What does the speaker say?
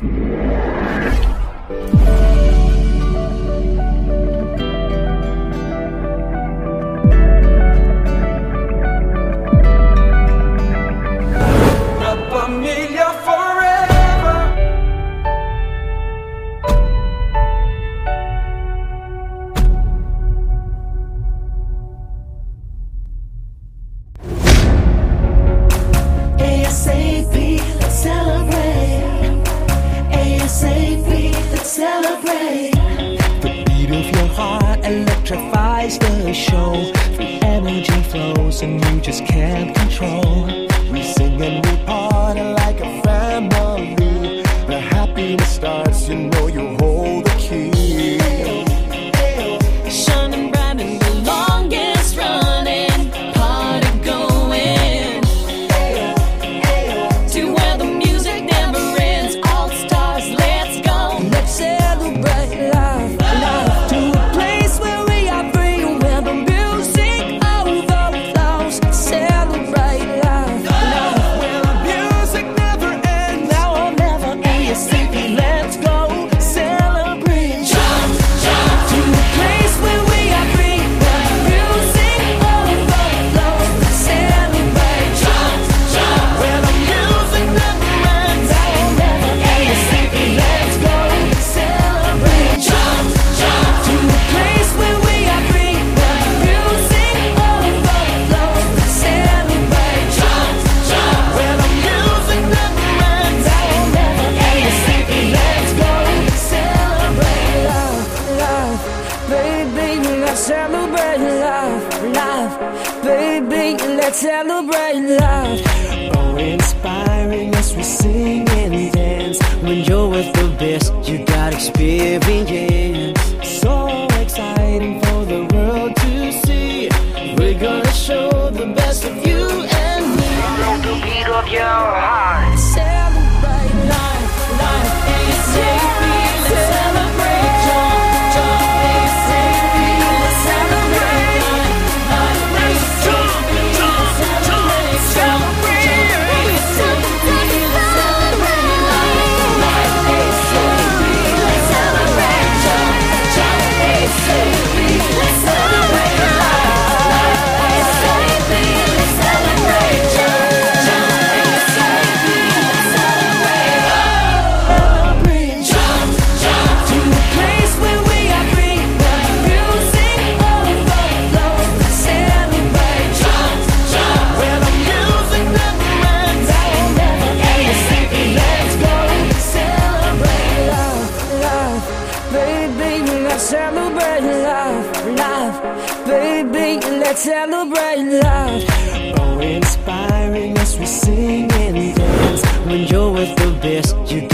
Celebrate. The beat of your heart electrifies the show. The energy flows and you just can't control. We sing and we party like a family. The happiness starts, you know you hold the key. Shining bright in the longest running party going. To where the music never ends. All stars, let's go. Let's celebrate life, life. To a place where we are free, where the music overflows. Celebrate life, life. Where the music never ends. Now or never ASAP, let's go. Celebrate. Jump, jump. To a place where we are free, where the music overflows. Celebrate. Jump, jump. Where the music never ends. Now or never ASAP, let's go. Celebrate. Jump, jump. To a place where we are free, where the music overflows. Celebrate. Jump, jump. Where the music never ends. Now or never ASAP, let's go. Celebrate life, life. Baby, let's celebrate life, life. Baby, let's celebrate life. Oh, inspiring as we sing and dance. When you're with the best, you got experience. So exciting for the world to see. We're gonna show the best of you and me. Follow the beat of your heart. Celebrate life, life. ASAP, let's celebrate. Jump, jump. ASAP, let's celebrate. Life, life. Jump, jump, jump. Celebrate. ASAP, let's celebrate. Life, life. ASAP, let's celebrate. Jump, jump. ASAP, let's celebrate. Life, life. ASAP, let's celebrate. Jump, jump. ASAP, let's celebrate. Jump, jump. To a place where we are free, where the music overflows. Celebrate. Jump, jump. Where the music never ends. Now or never ASAP, let's go. Celebrate life, life. Baby, let's celebrate life, life. Baby, let's celebrate life. Oh, inspiring as we sing and dance. When you're with the best, you